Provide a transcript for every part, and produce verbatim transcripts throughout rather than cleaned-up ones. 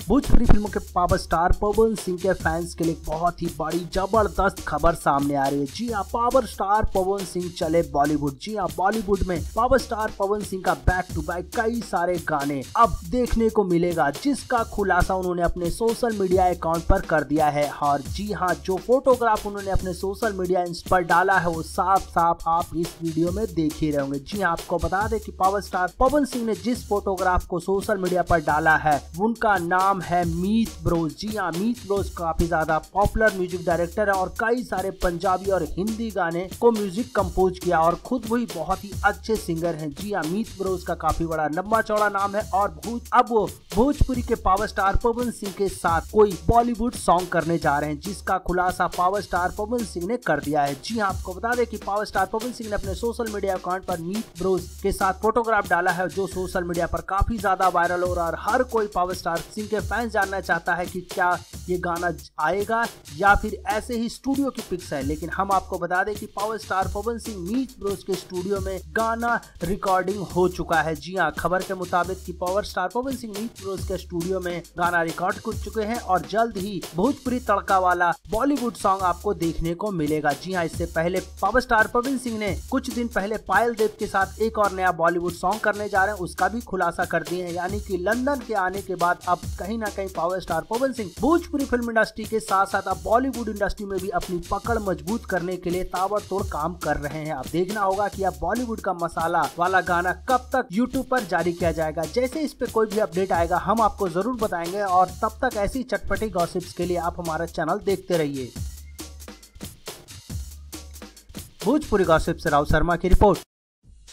भोजपुरी फिल्मों के power star Pawan Singh के फैंस के लिए बहुत ही बड़ी जबरदस्त खबर सामने आ रही है। जी हाँ, पावर स्टार पवन सिंह चले बॉलीवुड। जी हाँ, बॉलीवुड में पावर स्टार पवन सिंह का बैक टू बैक कई सारे गाने अब देखने को मिलेगा, जिसका खुलासा उन्होंने अपने सोशल मीडिया अकाउंट पर कर दिया है। और जी हाँ, जो फोटोग्राफ उन्होंने अपने सोशल मीडिया पर डाला है वो साफ साफ आप इस वीडियो में देख ही रहे होंगे। जी हाँ, आपको बता दें कि पावर स्टार पवन सिंह ने जिस फोटोग्राफ को सोशल मीडिया पर डाला है उनका नाम है मीत ब्रोस। जी हाँ, मीत ब्रोस काफी ज्यादा पॉपुलर म्यूजिक डायरेक्टर है और कई सारे पंजाबी और हिंदी गाने को म्यूजिक कंपोज किया और खुद वही बहुत ही अच्छे सिंगर हैं। जी हाँ, मीत ब्रोस का काफी बड़ा लंबा चौड़ा नाम है और भोज अब वो भोजपुरी के पावर स्टार पवन सिंह के साथ कोई बॉलीवुड सॉन्ग करने जा रहे हैं, जिसका खुलासा पावर स्टार पवन सिंह ने कर दिया है। जी हाँ, आपको बता दें कि पावर स्टार पवन सिंह ने अपने सोशल मीडिया अकाउंट पर मीत ब्रोस के साथ फोटोग्राफ डाला है, जो सोशल मीडिया पर काफी ज्यादा वायरल हो रहा है और हर कोई पावर स्टार सिंह के फैंस जानना चाहता है कि क्या ये गाना आएगा या फिर ऐसे ही स्टूडियो की पिक्स है। लेकिन हम आपको बता दें कि power star Pawan Singh Meet bros के स्टूडियो में गाना रिकॉर्डिंग हो चुका है। जी हाँ, खबर के मुताबिक कि power star Pawan Singh Meet bros के स्टूडियो में गाना रिकॉर्ड कर चुके हैं और जल्द ही भोजपुरी तड़का वाला बॉलीवुड सॉन्ग आपको देखने को मिलेगा। जी हाँ, इससे पहले पावर स्टार पवन सिंह ने कुछ दिन पहले पायल देव के साथ एक और नया बॉलीवुड सॉन्ग करने जा रहे हैं, उसका भी खुलासा कर दिए हैं। यानी कि लंदन के आने के बाद अब कहीं ना कहीं power star Pawan Singh Bhojpuri film industry के साथ साथ अब बॉलीवुड इंडस्ट्री में भी अपनी पकड़ मजबूत करने के लिए ताबड़तोड़ काम कर रहे हैं। अब देखना होगा कि अब बॉलीवुड का मसाला वाला गाना कब तक यूट्यूब पर जारी किया जाएगा। जैसे इस पे कोई भी अपडेट आएगा हम आपको जरूर बताएंगे और तब तक ऐसी चटपटी गॉसिप्स के लिए आप हमारा चैनल देखते रहिए। भोजपुरी गॉसिप से राव शर्मा की रिपोर्ट।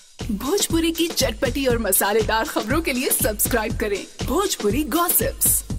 भोजपुरी की चटपटी और मसालेदार खबरों के लिए सब्सक्राइब करें भोजपुरी गॉसिप्स।